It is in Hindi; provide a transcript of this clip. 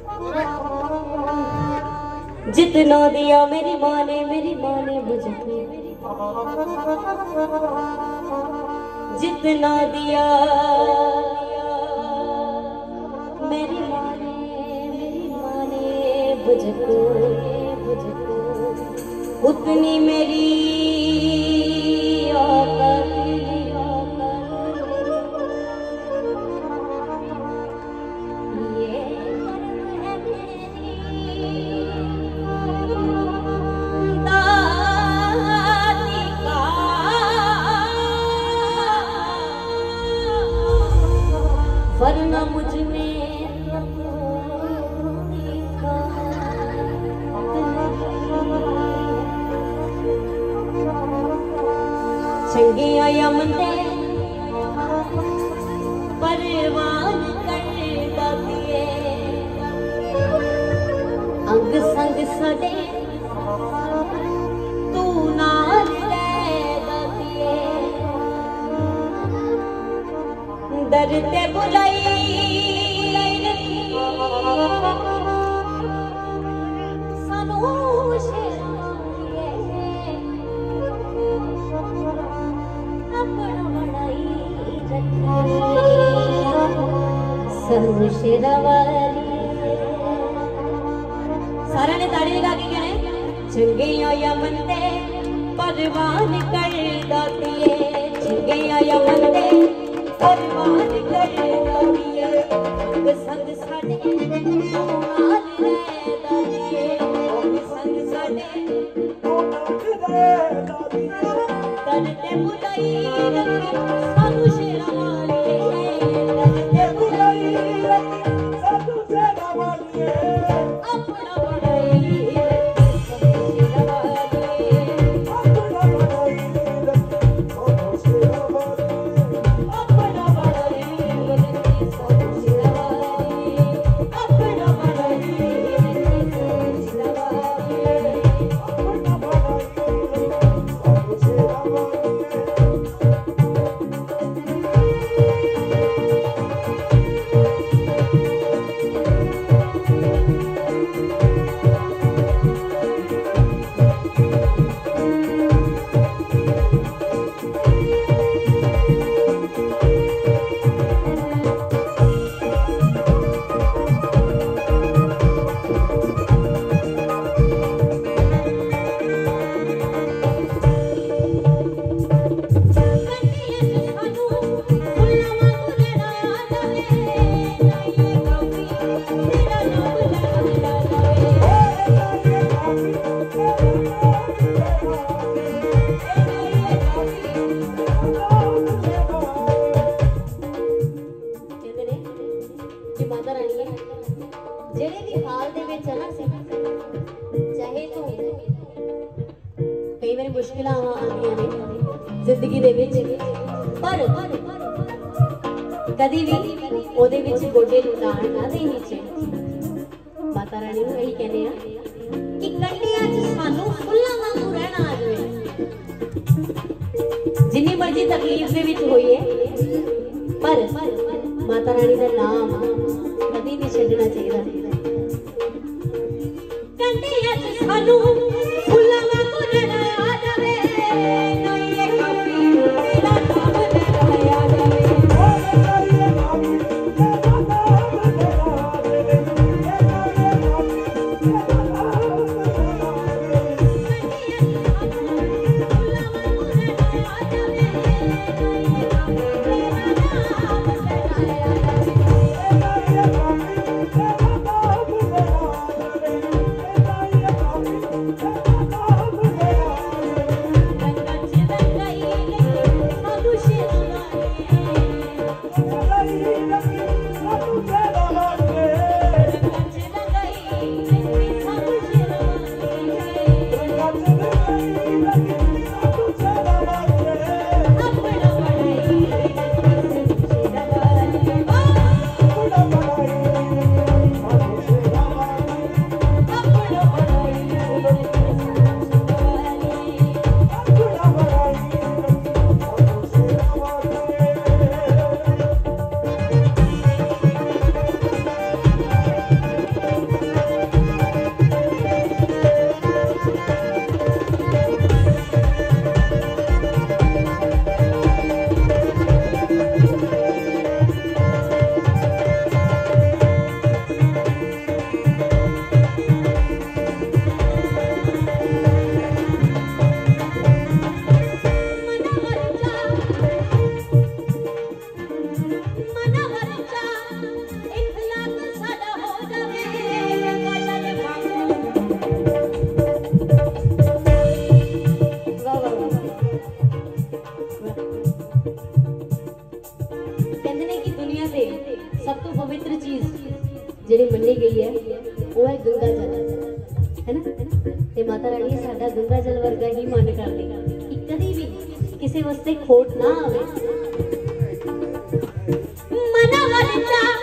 जितना दिया मेरी माँ ने मुझको, जितना दिया मेरी माँ ने मुझको, उतनी मेरी औकात। वरना मुझ में चंगे आया मंदे परवान कर दिए, अंग संग सदे तू नाल दिए, दर्द बुलाई सानू सारा ने ताड़ी लगा के कहने चंगे आया मंदे परवान कर दिए, चंगे आया मंदे परवान कर दिए, अंग संग साडे नाल दिए, अंग संग साडे दर्द बुलाई सानू शेरा वालिए, दर्द बुलाई सानू शेरा वालिए, अपना बड़ाई शेरा वालिए, अपना बड़ाई सानू शेरा वालिए, अपना बड़ाई सानू शेरा वालिए, अपना बड़ाई सानू शेरा वालिए, अपना बड़ाई सानू शेरा वालिए। जेड़े भी हाल दे विच है ना चाहे तू कई बार मुश्किल आंदियां ने जिंदगी दे विच, पर कदी भी ओदे विच गोडे लुटाण ना देनी चाहिए। माता रानी नूं यही कहने आ कि कंडियां च सानू फुल्लां वांगू रहना आ जाए, जिन्नी मर्जी तकलीफ दे विच होईए पर माता रानी दा नाम कदी नहीं छड्डना चाहिए। कंडियां च सानू फुल्लां वांगू रहना आ जावे, नहीं ये काफी तेरा नाम लेना आ जावे, ਹੈਗੀ ਹੈ ਉਹ ਹੈ ਗੰਗਾ ਜਲ, है ना। ते माता रानी साडा गंगा जल वर्गा ही मन करदी कि कदी भी किसी वास्ते खोट ना आवे। मना वाले